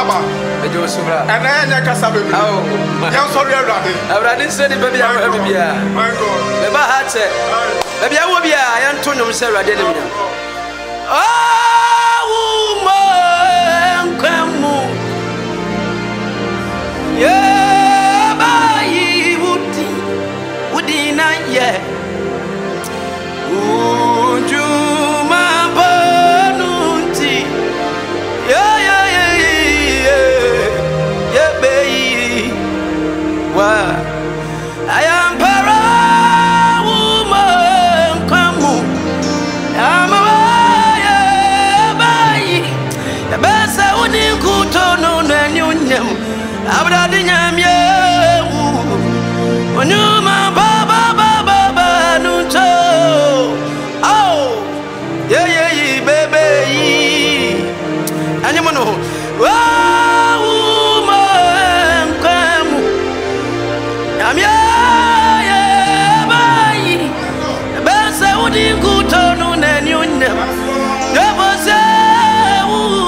aba. Ejo subra. And I ain't a sabi. Oh. Young sorry, Awurade sɛ ni baby a bibia. My God. Me ba ha che. Baby a wo bia ya nto nyom sɛ Awurade ne bia. Oh, woman kamu. Yeah, bayi wudi na ye. Ujuma banunti. Yeah, yeah, yeah, yeah. Yeah, bayi. Wow. I am para woman kamu. I'm a bayi. The best I would kuto no nyam. Abra dinyam ye. Onyuma baba nunto. Oh. Yeah yeah yeah baby. Anyamono. Wow woman kamu. I'm ya bayi. The best I would kuto no nyam. Never say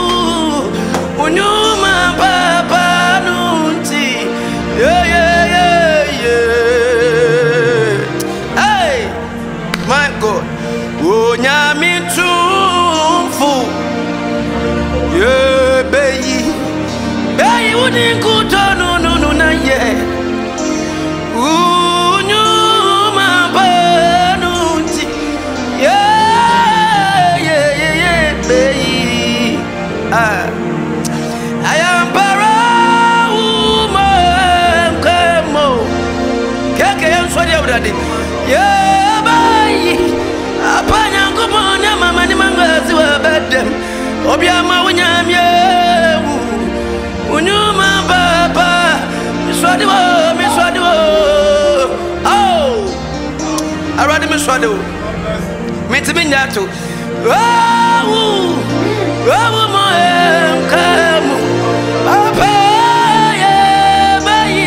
onyuma baba nunti. Yeah yeah yeah yeah. Hey, my God. Onyami tumfu. Yeah bayi. Bayi wouldn't go to no na yeah. Onyuma banunti. Yeah yeah yeah yeah bayi. I am para woman kemo. Keke yan swadi Awurade. Yeah bayi. Apanya ngumona mama ni mangazi wa bedem. Obiama wunyamye. Unyuma baba. Miswadi wo. Oh. Awurade miswadi wo. Mitimi nyato. Oh. Oh mo kamu. Papa yeah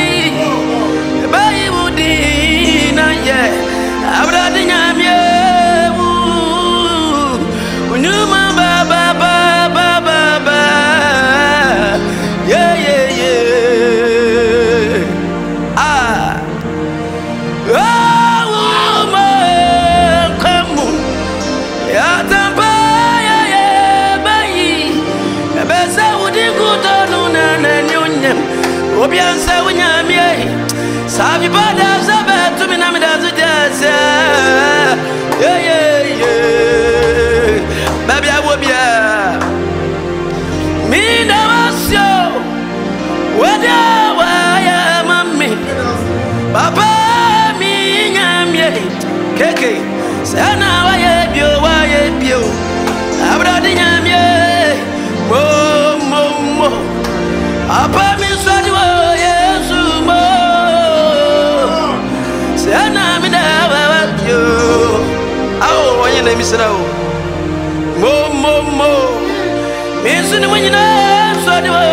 bayi wudi na yeah. Awurade nyamye. Unyuma baba yeah yeah yeah. Oh woman kamu. Ya tampa yeah bayi. Besa wudi kuto nuna na nyonyam. Obiansa wunyamye. Sabi bada sabe tumi na midazu jasa. Yeah yeah yeah. Baby awobia. Mina wasyo. Wada waya mami. Papa mi nyamye. Keke. Sana waya bio. Abradi nyamye. Mo. Apa mi swadi wo Yesu mo. Sana mi da wa bio. Awo wanya na misra wo. Mo. Mi suni wanya swadi wo.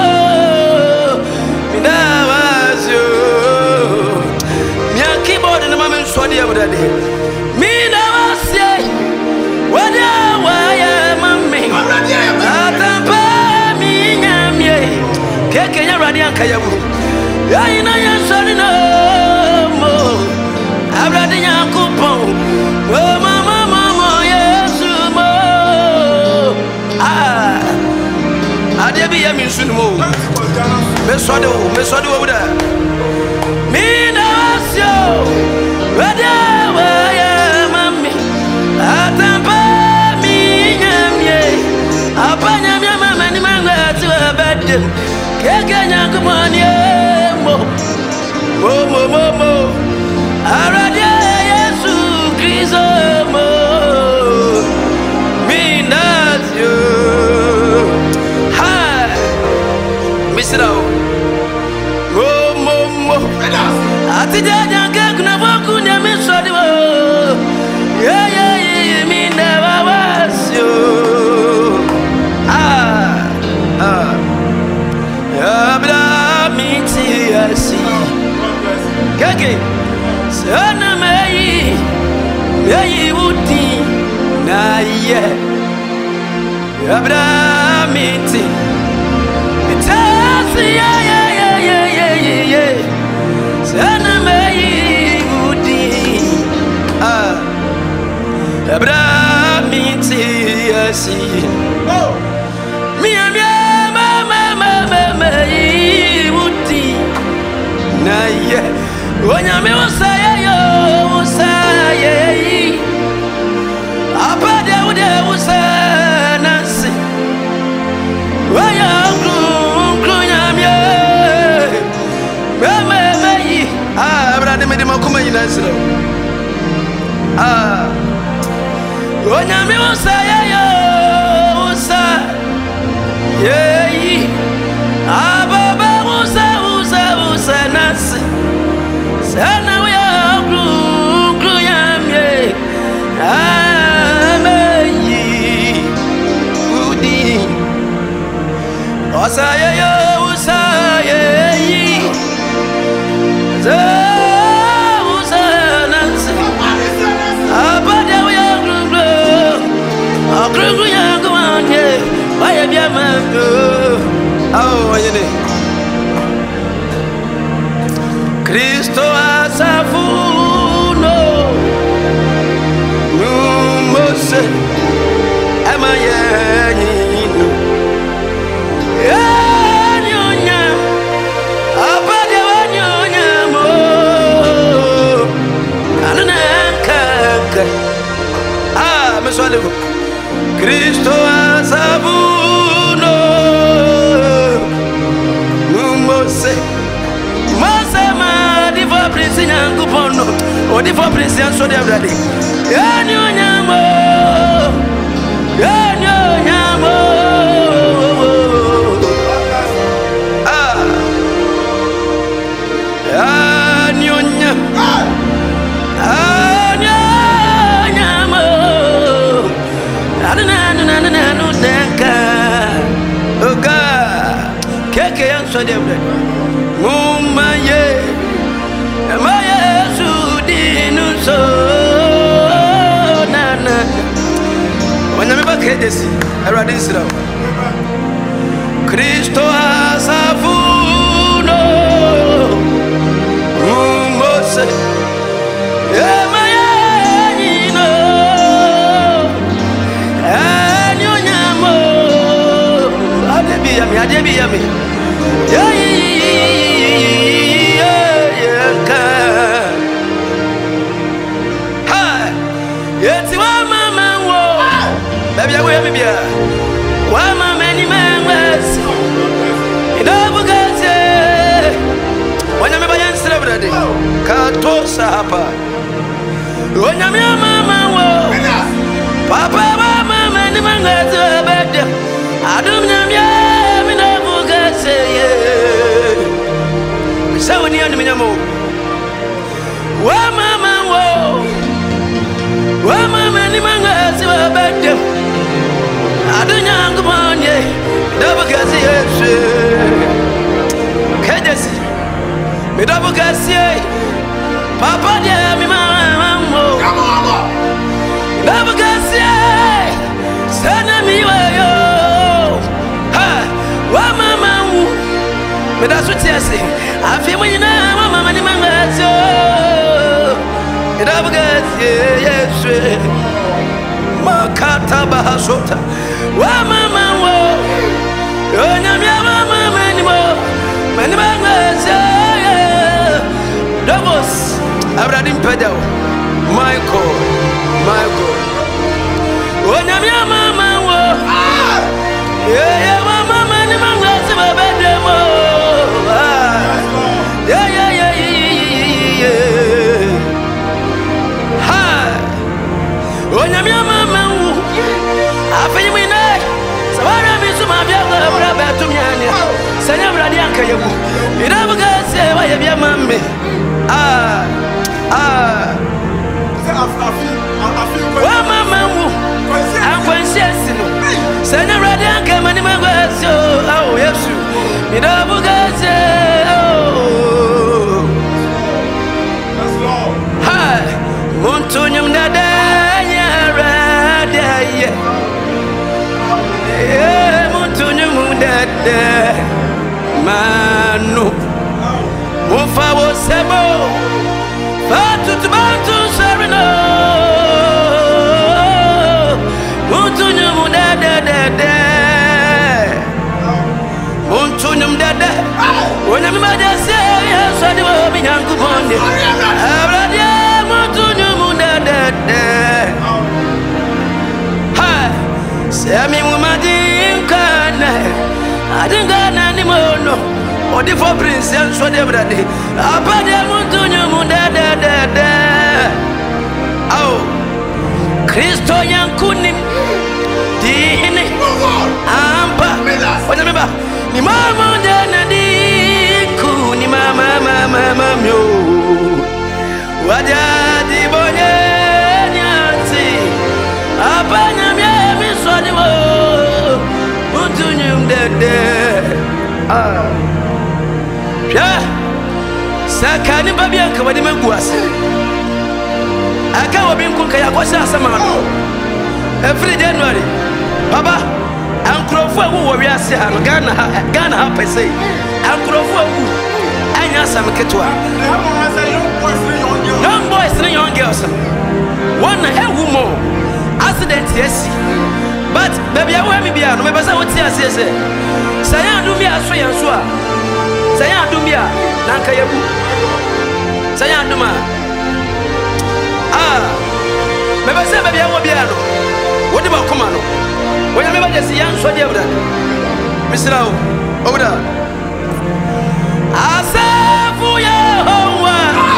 Mi da wasyo. Mi keyboard na mama swadi Awurade. Mi da wasye. Wada waya mami. Atampa mi nyamye. Keke nya Awurade anka yabu. Yayi na ya sori no mo. Awurade nya kupon. Oh mama Yesu mo. Ade bi ya min sunu mo. Me swade wo buda. Mi na wasyo. Wada waya mami. Atampa mi nyamye. Apanya mi mama ni manga tu abadem. Keke nyangu mwani mo. Arade Yesu Kristo mo. Minatio. Hi. Misrao. Mo. Ati jaja kuna voku ni miswadi wo. Yeah, minda wasyo. Abra miti asi. Keke. Sana meyi wuti na ye. Abra miti Abramiti asi Mia mama wuti na ye Onyame usaya yo usaya yi Abade ude usanasi Waya nyamye mama yi Abrade me de makuma yi nasira Onyame usaya yo Yei ababa usa nasi sana we agru yamye ameyi udi osa yo usa yei za usa nasi abada we agru yangu anye Why be a man? Oh, Cristo asafuno, Mose, Amayano, Yanyonya, Abade Wanyonya, Ananaka, Miss Oliver, Cristo asafuno, Mose. Prince Nyangupono, or the four Prince and so they are ready. Yanyamo, so they are ready. Cristo asafuno Mose Emayino Anyonyamo Adebiyami Yeti wa mama wo Baby awo ya bibia Wa mama ni members Idabugase Wanyame bayansira brade Katosa hapa Wanyame mama wo Papa wa mama ni members bede Adum nyamya minabugase Sawo ni anu minyamo Wa mama wo Wa mama ni members bede Adunya ngubonye Dabugase yesu Kejesi Midabugase Papa de mi mama Dabugase Sana miwayo Ha Wa mama Midasutiase Afi mwina mama ni mangazo Midabugase yesu Makata bahasota Wa mama wo Onyamya mama ni mo Mani mangaza Davos Abradim pedao Michael Onyamya mama wo Yeah mama ni mangaza babedemo Yeah Ha Onyamya mama wo Afenyi mwine Sawara misuma vya braba tumyanya Sanya bradi anka yebu Idabugase wa yebya mamme Wa mama wu Ankwansiasi no Sanya bradi anka mani magwase Oh Yesu Idabugase Oh Ha Muntunyum dadanya radaya Muntunyum dada Manu Mufa wo sebo Fatu tubatu sarino Adingana ni mono. Odi for prince and so de brade. Abade muntunyu munda de. Oh. Kristo yankunim. Dini. Ampa. Oja meba. Ni mama ndana diku ni mama myo. Wajadi bonye nyati. Abanya mi swadi mo. Muntunyu de. Yeah, sakani babi anka wadi maguasa. Aka wabi nkunka ya kwasa asama no. Every January, baba, ankrofo awu wo wiase ha no Ghana ha pese. Ankrofo awu anya asam ketwa. Young boys and young girls. One ewu mo accident yes. But baby I want me bia no me basa woti asese. Saya adu mi aso yanso a. Saya adu mi a nanka yabu. Saya adu ma. Me basa baby I want bia no. Wodi ba koma no. Wonya me ba jesi yanso dia bra. Misra o. Oda. Asafu Yehowa.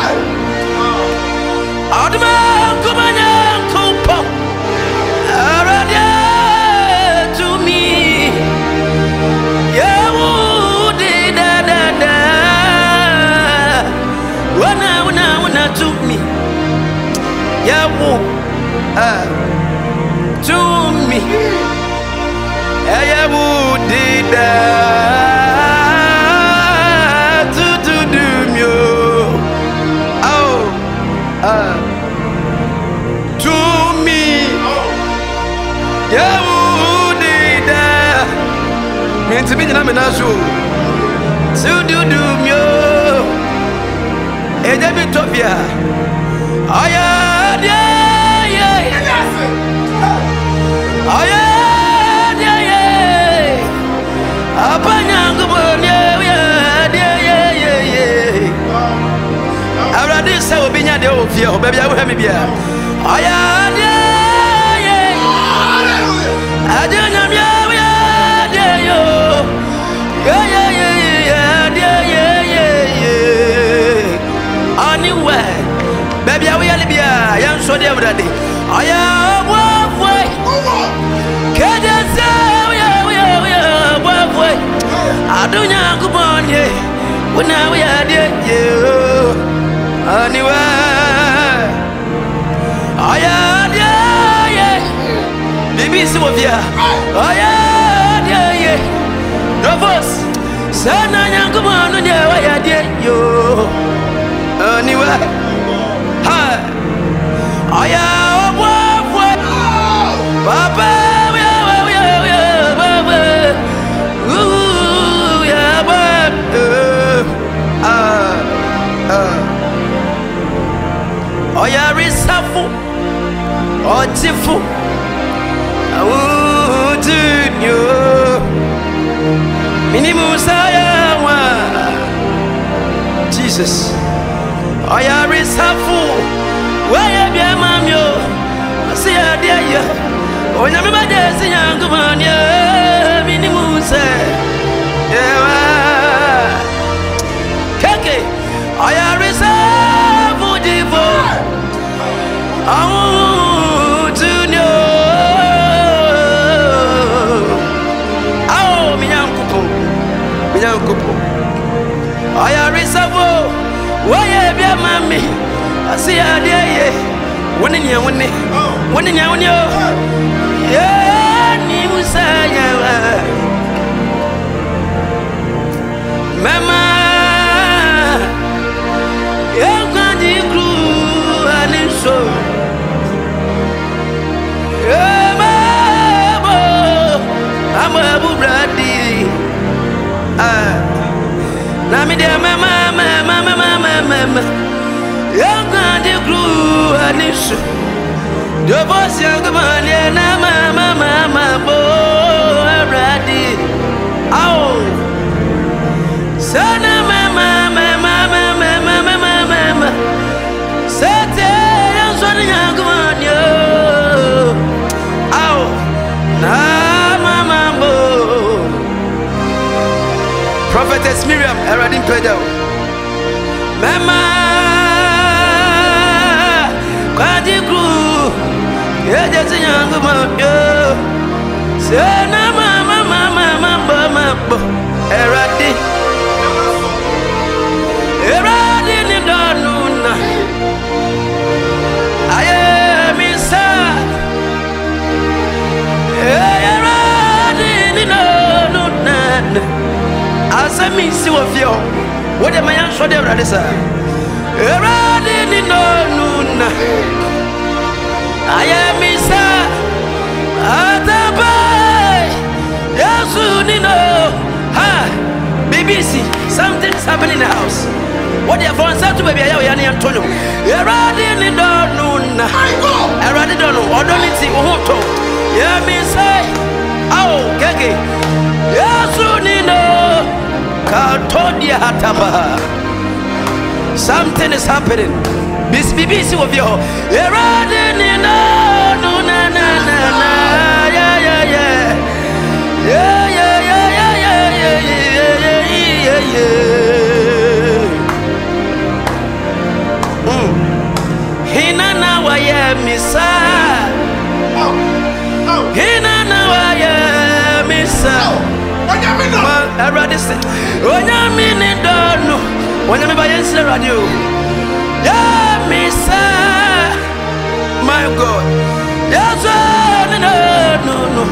Aduma kumanya kupo. Aradia to me. Yehudi da. Wana to me. Yehu to me. Yehudi da to do me. Oh. To me, Yehudi da. Mean to be the name of so do me. Ejabitopia. Aya, Apanyangu bonye, Already so binya de ofia, baby, I will have me be. Aya, baby, I will be a young so dear daddy. I am halfway. Can you say we are halfway? I don't know. Come on, yeah. When now we are dear, you anyway. I am, yeah. Baby, some of you. I am, yeah. No boss. Sana, come on, yeah, we are dear, you anyway. I am halfway, Papa. Oh, yeah, resafu, oh, tifu. Oh, do you minimum saya Jesus. Oh, yeah, resafu. Why have you, ma'am? You see, I dear you. Oh, you remember this young woman, yeah, minimum say, yeah, Keke. Oh, yeah, resafu, divo. Oh, to know. Oh, me young couple. Oh, yeah, resafu. Why have you, mommy? I see a day, one in your one, yeah, Mama, you're going to crew and so. I'm a brady. Nami dear mama. Young man, the glue and issue. The boss, young man, and mama, boy, ready. Oh, son of mama. Set it, young man, yo. Oh, na mama, Prophetess Miriam, Eradim Pedal. Mama, Quadi Gru, Yajas young woman, Sana Mama, Eradim. Eradim in Donuna. I am inside. Eradim in Donuna. As I miss you of you, what am I answer there, Radissa? Eradim in Donuna. I am inside. Atabai. Yasunino. Ha. BBC. Something's happening in the house. What they have answered to baby Ayani Antonio. Eradim in Donuna. Eradim Donu. Odoniti Uhuto. Yeah, me say. Oh, Gege. Yasunino. Katodia Hataba. Something is happening. This BBC of you. Eradim in Donuna. Yeah. Hina na waya misa. Hina na waya misa. Everybody say, Onyami ni dono. Onyami ba yensi radio. Ya misa. My God. Yes, no.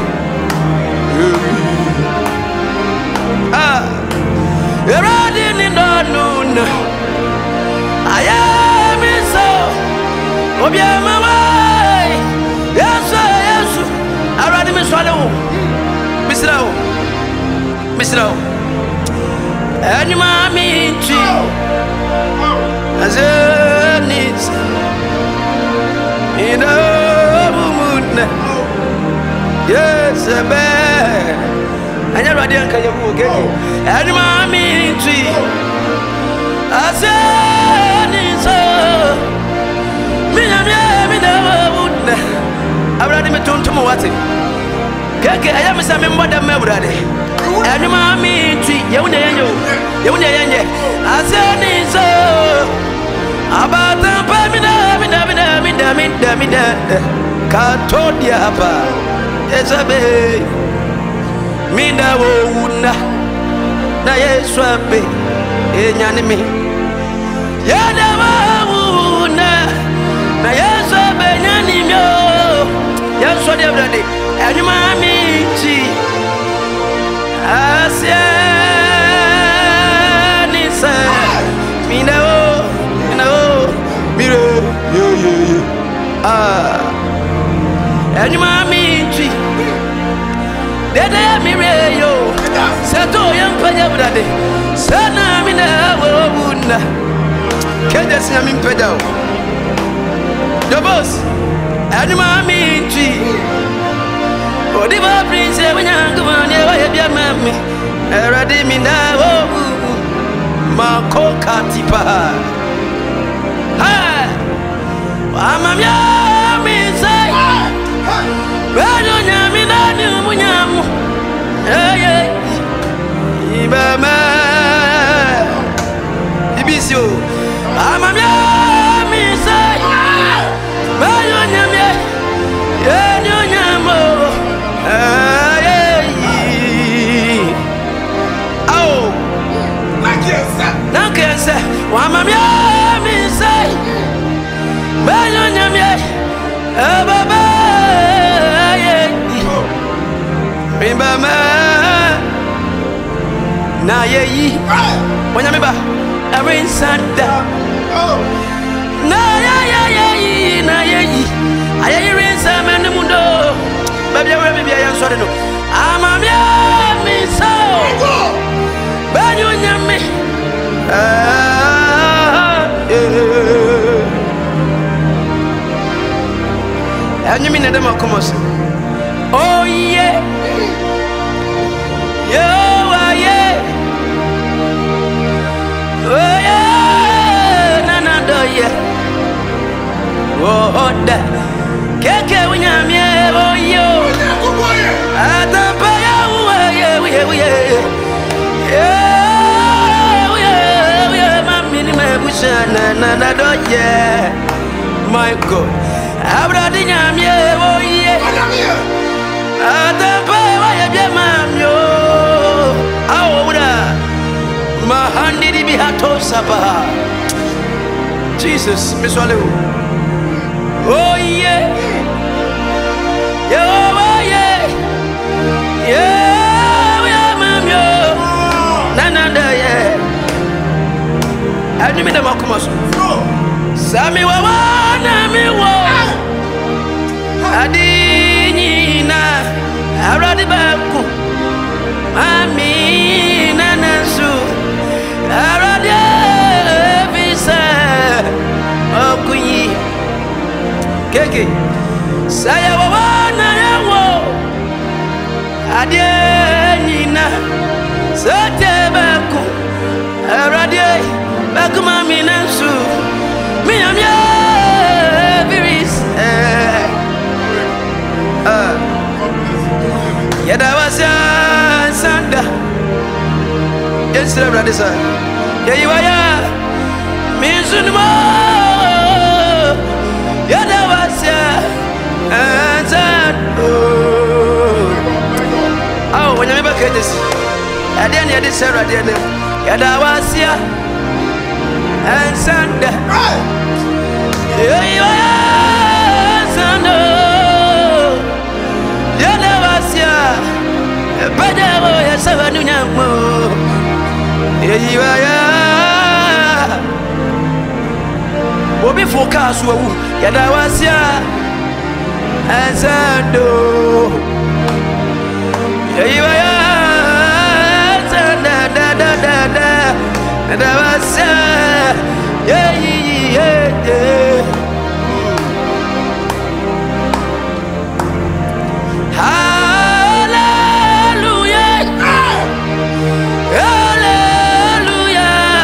Eradim in Donuna. I am so. Obiama way. Yes. Eradim is swallow. Misro. And mommy tree. As a needs. In a moon. Yes, a bear. I never did Kayabu again. And mommy tree. I said, so. Me never would. I read me to Mowati. Keke, I am a Sammy Mother Mebrade. And mommy tree, Yawnayo. I said, so. About the Pamina, Katodia Hapa. Yes, a babe. Minda wuna na Yesu abe enyane me yada wuna na Yesu abe enyane me Yesu de brade enuma mi chi asia ni sa minda wo mire yo enuma mi chi Dede mire yo, seto yampanya brade, sana mina wuna, kende siya mimpeda o. The boss, anima minchi, odiba prince wanyangu manye wayebya mami, eradi mina wo, mako katipa. Ha, amamya misai, wanyo nyamina ni munyamu. Ibama Ibisio Amamya Misai Bayo Nyamya Yenyo Nyamo Oh Nakiense Wamamya Misai Bayo Nyamya Baba Ibama Na ye Wanyameba Every Sunday Na ye Na ye Aye rinsa mende mundo Baby I sorry no Amamya miso Banyo nyame Anyumi na dema komos Oh yeah Oh, that Keke Winyamie, oh, yo, Atapaya, yeah. na do yeah. My God, Abradi nyamye oye. Atampa wa ye mamyo. Awura mahandi di bihato saba. Jesus, miswale. Oh yeah. Yeah, yeah. Yeah, mamyo. Nanda yeah. Adu mi da makumaso. Sami wawana mi wo. Adi na aradi baku. Mami nanasu. Aradi visa. Okuyi. Keke. Saya wawana ya wo. Adi na. Sote baku. Aradi baku mami nanasu. Yada was a Sanda. Yes, brother, sir. Yeah, you are. Means no. Yada was a oh, when you never get this, I didn't hear this, sir. I didn't. Yada was ya and Sanda. Yeah, you are Sanda. Yada was ya. Badawo ya sabanu nyamo. Yeah, you are. Obi focus wo. Yada was ya and Sanda. Yeah, you are Sanda da da da da. Yada was ya. Yeah, yeah, yeah. Hallelujah. Hallelujah.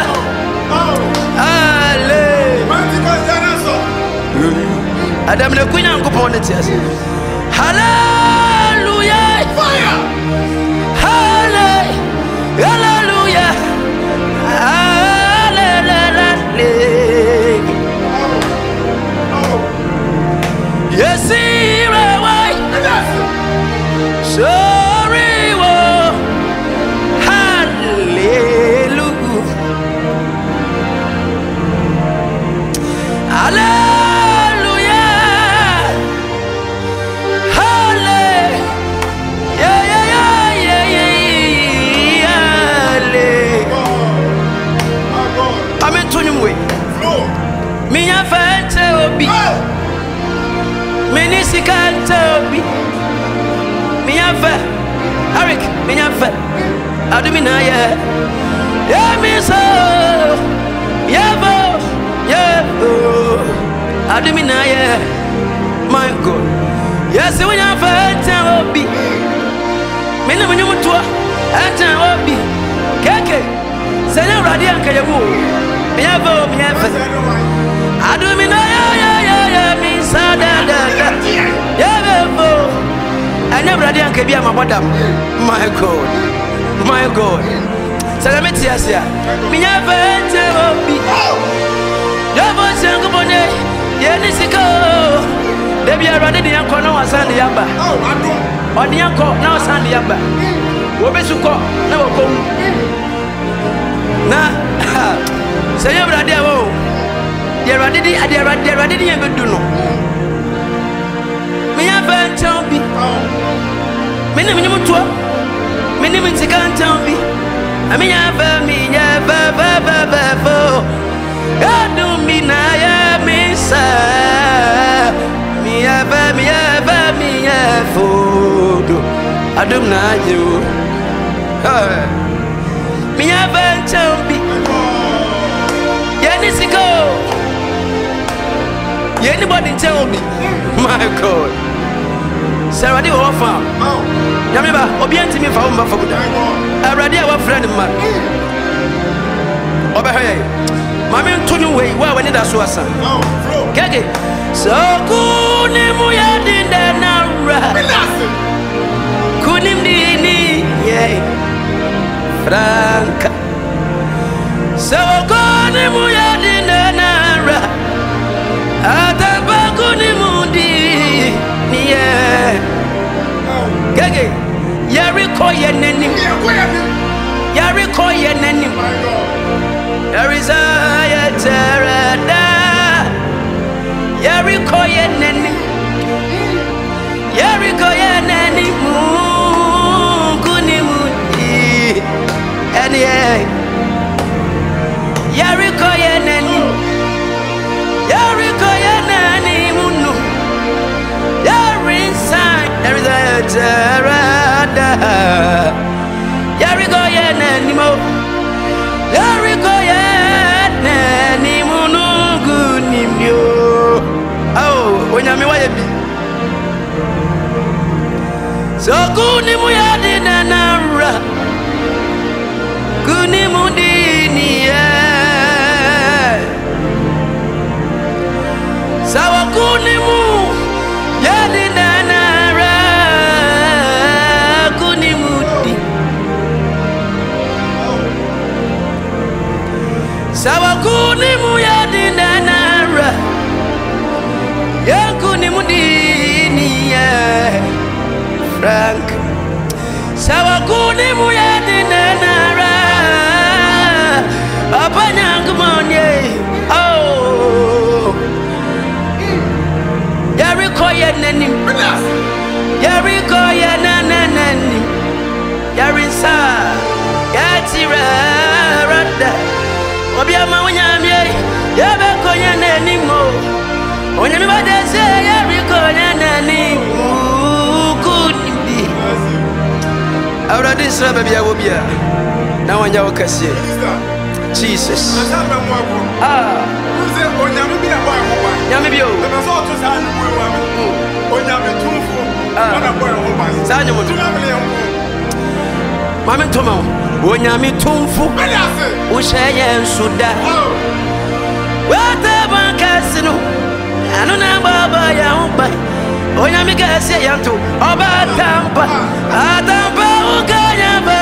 Hallelujah. Adam le kunya nkopon ne tiase. Hallelujah. Fire. Hallelujah. Yes, sorry, oh, hallelujah, hallelujah, hallelujah, yeah, yeah, yeah, yeah, hallelujah. I'm in Tunimwe. Me ya fete obi. Minisika obi. Miyafa, Eric, Miyafa, Aduminaya, Yamiso, Yavo, Aduminaya, my God. Yes, we have a Obi, Minamutua, Anta Obi, Keke, Sena Radian Kayabu, Miavo, Miyafa, Aduminaya, Misada, Yavo. I never did be my madam. My God, my God. Salametiasia. Me never be. Never sang upon it. Yenisiko. They be around the uncle now, Sandy Yamba. On the uncle now, Sandy Yamba. Wobesuko, never come. Nah, say you're ready. They're ready. They're ready. And do no. Me have a champi. Minimum to minimum to can't tell me. I mean, I do me na me sa me food. I do not you. Me have a champi. Yenisiko. Anybody tell me? My God. Sarah, do offer. Yamiba, Obianti me for home for good. I ready our friend man. Obehay. Mammy Tunu way, where when it was son. Kage. So good, Nemuya did that now. Kunim dini, yea. Frank. So good, Nemuya did that now. Atabakuni mudi niye Gege Yeriko yeneni Yeriko yeneni Yeriza yeterada Yeriko yeneni Yeriko yeneni Kuni mudi Eniye Yeriko yeneni Yeriko yeneni munu Yerinsa Yeriza yeterada Yeriko yeneni mo Yeriko yeneni munu kuni myo Oh, onyame wayebi So kuni muyadi nanara Kuni mudini Sawa kuni muyadi nanara Kuni mudi Sawa kuni muyadi nanara Kuni mudini Frank Sawa kuni muyadi nanara Apanyangumonye Oh Yeriko yeneni Yeriko yeneneni Yerinsa Yatira Rada Obiama unyamye Yabeko yeneni mo Onyami badese Yeriko yeneni Kuni Awurade sra baby awobia na wanya wakase Jesus Uze onyame bi na boy ho ba nyame bio na so to sa ni boy wa me onyame tumfo na boy ho ba sa nyomo mame ntoma onyame tumfo wo hye nsuda wata bankase no anu na baba ya ho ba onyame kase yanto oba tampa atampa ukanya